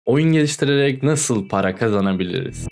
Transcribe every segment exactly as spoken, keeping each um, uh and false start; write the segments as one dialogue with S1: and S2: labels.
S1: Oyun geliştirerek nasıl para kazanabiliriz?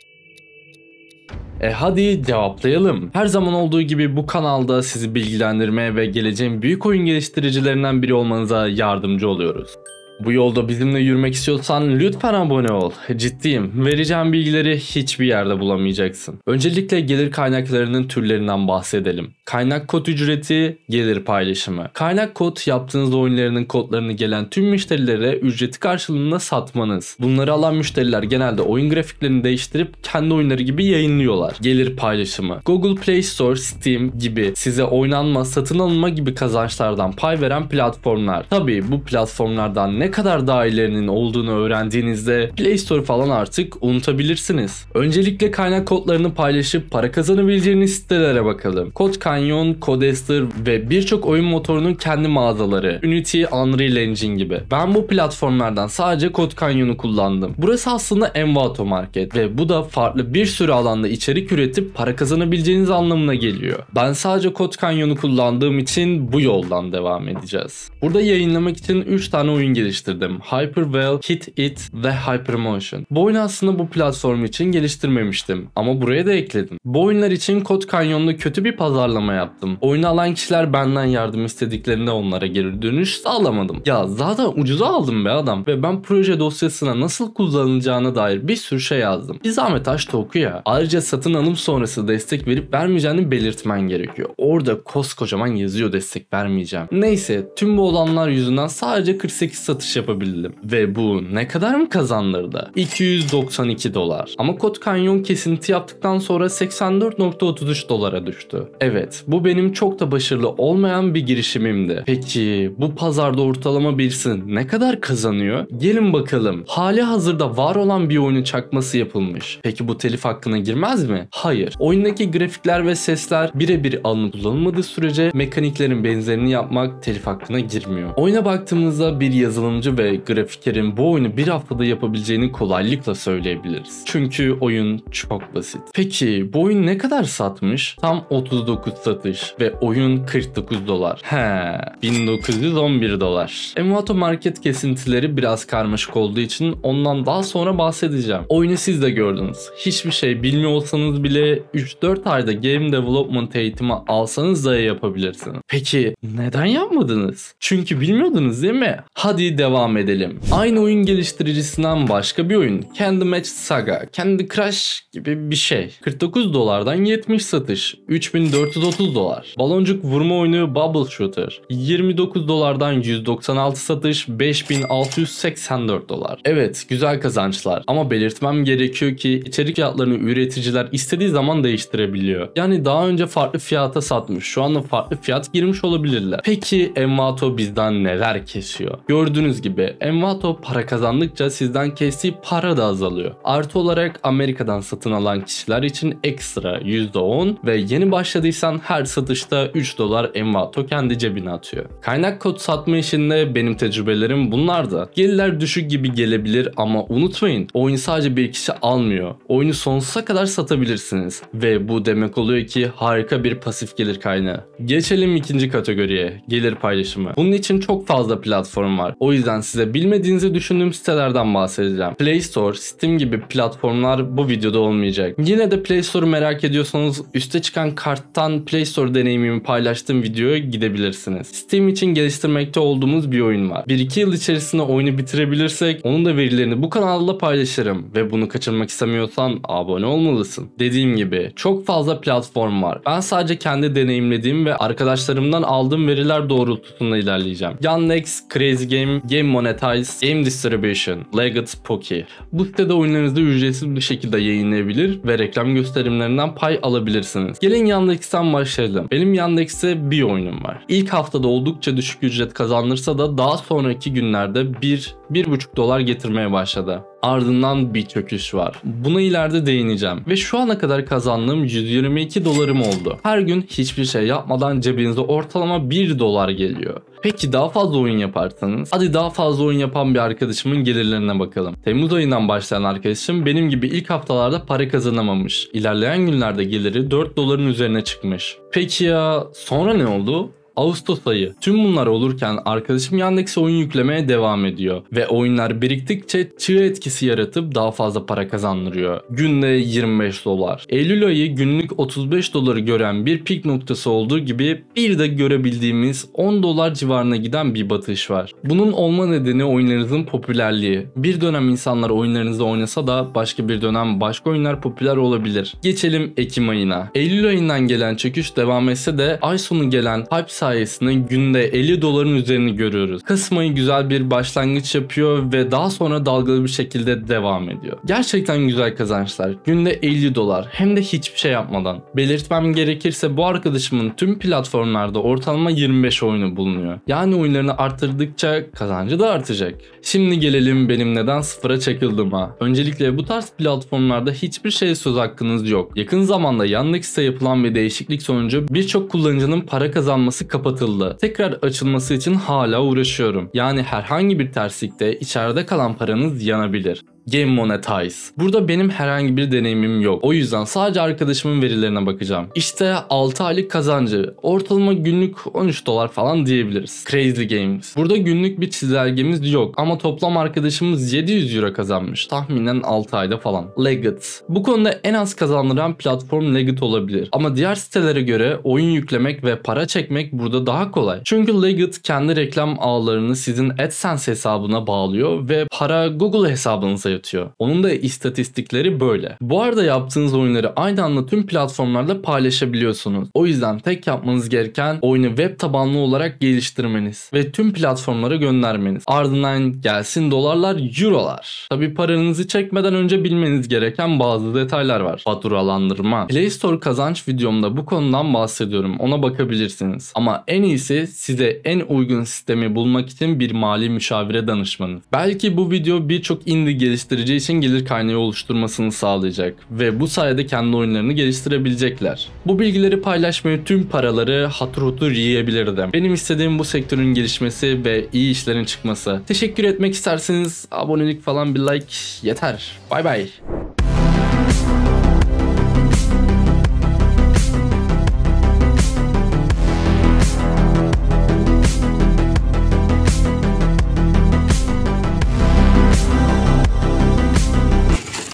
S1: E hadi cevaplayalım. Her zaman olduğu gibi bu kanalda sizi bilgilendirmeye ve geleceğin büyük oyun geliştiricilerinden biri olmanıza yardımcı oluyoruz. Bu yolda bizimle yürümek istiyorsan lütfen abone ol. Ciddiyim. Vereceğim bilgileri hiçbir yerde bulamayacaksın. Öncelikle gelir kaynaklarının türlerinden bahsedelim. Kaynak kod ücreti, gelir paylaşımı. Kaynak kod yaptığınız oyunlarının kodlarını gelen tüm müşterilere ücreti karşılığında satmanız. Bunları alan müşteriler genelde oyun grafiklerini değiştirip kendi oyunları gibi yayınlıyorlar. Gelir paylaşımı. Google Play Store, Steam gibi size oynanma, satın alınma gibi kazançlardan pay veren platformlar. Tabii bu platformlardan ne kadar daha ilerinin olduğunu öğrendiğinizde Play Store falan artık unutabilirsiniz. Öncelikle kaynak kodlarını paylaşıp para kazanabileceğiniz sitelere bakalım. CodeCanyon, Codester ve birçok oyun motorunun kendi mağazaları, Unity, Unreal Engine gibi. Ben bu platformlardan sadece CodeCanyon'u kullandım. Burası aslında Envato Market ve bu da farklı bir sürü alanda içerik üretip para kazanabileceğiniz anlamına geliyor. Ben sadece CodeCanyon'u kullandığım için bu yoldan devam edeceğiz. Burada yayınlamak için üç tane oyun geliştirdim. Hyperwell, Hit It ve Hypermotion. Bu oyunu aslında bu platform için geliştirmemiştim ama buraya da ekledim. Bu oyunlar için CodeCanyon'da kötü bir pazarlama yaptım. Oyunu alan kişiler benden yardım istediklerinde onlara geri dönüş sağlamadım. Ya zaten ucuza aldım be adam ve ben proje dosyasına nasıl kullanılacağına dair bir sürü şey yazdım. Bir zahmet aç da oku ya. Ayrıca satın alım sonrası destek verip vermeyeceğini belirtmen gerekiyor. Orada koskocaman yazıyor destek vermeyeceğim. Neyse tüm bu olanlar yüzünden sadece kırk sekiz satış yapabildim. Ve bu ne kadar mı kazandırdı? iki yüz doksan iki dolar. Ama CodeCanyon kesinti yaptıktan sonra seksen dört nokta otuz üç dolara düştü. Evet, bu benim çok da başarılı olmayan bir girişimimdi. Peki bu pazarda ortalama birisi ne kadar kazanıyor? Gelin bakalım. Hali hazırda var olan bir oyunun çakması yapılmış. Peki bu telif hakkına girmez mi? Hayır. Oyundaki grafikler ve sesler birebir alınıp kullanılmadığı sürece mekaniklerin benzerini yapmak telif hakkına girmiyor. Oyuna baktığımızda bir yazılımcı ve grafikerin bu oyunu bir haftada yapabileceğini kolaylıkla söyleyebiliriz. Çünkü oyun çok basit. Peki bu oyun ne kadar satmış? Tam otuz dokuz satış ve oyun kırk dokuz dolar. He, bin dokuz yüz on bir dolar. Envato Market kesintileri biraz karmaşık olduğu için ondan daha sonra bahsedeceğim. Oyunu siz de gördünüz. Hiçbir şey bilmiyor olsanız bile üç dört ayda game development eğitimi alsanız da yapabilirsiniz. Peki neden yapmadınız? Çünkü bilmiyordunuz değil mi? Hadi devam edelim. Aynı oyun geliştiricisinden başka bir oyun. Candy Match Saga, Candy Crush gibi bir şey. kırk dokuz dolardan yetmiş satış. üç bin dört yüz otuz dolar. Baloncuk vurma oyunu Bubble Shooter. yirmi dokuz dolardan yüz doksan altı satış. beş bin altı yüz seksen dört dolar. Evet, güzel kazançlar. Ama belirtmem gerekiyor ki içerik fiyatlarını üreticiler istediği zaman değiştirebiliyor. Yani daha önce farklı fiyata satmış. Şu anda farklı fiyat girmiş olabilirler. Peki Envato bizden neler kesiyor? Gördüğünüz gibi Envato para kazandıkça sizden kestiği para da azalıyor. Artı olarak Amerika'dan satın alan kişiler için ekstra yüzde on ve yeni başladıysan her satışta üç dolar Envato kendi cebine atıyor. Kaynak kod satma işinde benim tecrübelerim bunlardı. Gelirler düşük gibi gelebilir ama unutmayın, oyun sadece bir kişi almıyor. Oyunu sonsuza kadar satabilirsiniz ve bu demek oluyor ki harika bir pasif gelir kaynağı. Geçelim ikinci kategoriye, gelir paylaşımı. Bunun için çok fazla platform var. O yüzden size bilmediğinizi düşündüğüm sitelerden bahsedeceğim. Play Store, Steam gibi platformlar bu videoda olmayacak. Yine de Play Store'u merak ediyorsanız üste çıkan karttan Play Store deneyimimi paylaştığım videoya gidebilirsiniz. Steam için geliştirmekte olduğumuz bir oyun var. bir iki yıl içerisinde oyunu bitirebilirsek onun da verilerini bu kanalda paylaşırım ve bunu kaçırmak istemiyorsan abone olmalısın. Dediğim gibi çok fazla platform var. Ben sadece kendi deneyimlediğim ve arkadaşlarımdan aldığım veriler doğrultusunda ilerleyeceğim. Yandex, Crazy Game, Game Monetize, Game Distribution, Leggett, Poki. Bu sitede oyunlarınızı ücretsiz bir şekilde yayınlayabilir ve reklam gösterimlerinden pay alabilirsiniz. Gelin Yandex'ten başlayalım. Benim Yandex'te bir oyunum var. İlk haftada oldukça düşük ücret kazanırsa da daha sonraki günlerde bir bir buçuk dolar getirmeye başladı. Ardından bir çöküş var. Buna ileride değineceğim. Ve şu ana kadar kazandığım yüz yirmi iki dolarım oldu. Her gün hiçbir şey yapmadan cebinize ortalama bir dolar geliyor. Peki daha fazla oyun yaparsanız? Hadi daha fazla oyun yapan bir arkadaşımın gelirlerine bakalım. Temmuz ayından başlayan arkadaşım benim gibi ilk haftalarda para kazanamamış. İlerleyen günlerde geliri dört doların üzerine çıkmış. Peki ya sonra ne oldu? Ağustos ayı. Tüm bunlar olurken arkadaşım Yandex'e oyun yüklemeye devam ediyor ve oyunlar biriktikçe çığ etkisi yaratıp daha fazla para kazandırıyor. Günde yirmi beş dolar. Eylül ayı günlük otuz beş doları gören bir pik noktası olduğu gibi bir de görebildiğimiz on dolar civarına giden bir batış var. Bunun olma nedeni oyunlarınızın popülerliği. Bir dönem insanlar oyunlarınızı oynasa da başka bir dönem başka oyunlar popüler olabilir. Geçelim Ekim ayına. Eylül ayından gelen çöküş devam etse de ay sonu gelen hype sayesinde günde elli doların üzerini görüyoruz. Kasım ayı güzel bir başlangıç yapıyor ve daha sonra dalgalı bir şekilde devam ediyor. Gerçekten güzel kazançlar. Günde elli dolar hem de hiçbir şey yapmadan. Belirtmem gerekirse bu arkadaşımın tüm platformlarda ortalama yirmi beş oyunu bulunuyor. Yani oyunlarını arttırdıkça kazancı da artacak. Şimdi gelelim benim neden sıfıra çakıldığıma. Öncelikle bu tarz platformlarda hiçbir şey söz hakkınız yok. Yakın zamanda Yandex'te yapılan bir değişiklik sonucu birçok kullanıcının para kazanması kapatıldı. Tekrar açılması için hala uğraşıyorum. Yani herhangi bir terslikte içeride kalan paranız yanabilir. Game Monetize. Burada benim herhangi bir deneyimim yok. O yüzden sadece arkadaşımın verilerine bakacağım. İşte altı aylık kazancı. Ortalama günlük on üç dolar falan diyebiliriz. Crazy Games. Burada günlük bir çizelgemiz yok ama toplam arkadaşımız yedi yüz euro kazanmış. Tahminen altı ayda falan. Leggett. Bu konuda en az kazandıran platform Leggett olabilir. Ama diğer sitelere göre oyun yüklemek ve para çekmek burada daha kolay. Çünkü Leggett kendi reklam ağlarını sizin AdSense hesabına bağlıyor ve para Google hesabınıza yatıyor. Onun da istatistikleri böyle. Bu arada yaptığınız oyunları aynı anda tüm platformlarda paylaşabiliyorsunuz. O yüzden tek yapmanız gereken oyunu web tabanlı olarak geliştirmeniz ve tüm platformlara göndermeniz. Ardından gelsin dolarlar, eurolar. Tabi paranızı çekmeden önce bilmeniz gereken bazı detaylar var. Faturalandırma. Play Store kazanç videomda bu konudan bahsediyorum. Ona bakabilirsiniz. Ama en iyisi size en uygun sistemi bulmak için bir mali müşavire danışmanız. Belki bu video birçok indie geliştirici için gelir kaynağı oluşturmasını sağlayacak ve bu sayede kendi oyunlarını geliştirebilecekler. Bu bilgileri paylaşmayı tüm paraları hatır hutur yiyebilirdim. Benim istediğim bu sektörün gelişmesi ve iyi işlerin çıkması. Teşekkür etmek isterseniz abonelik falan bir like yeter. Bay bay.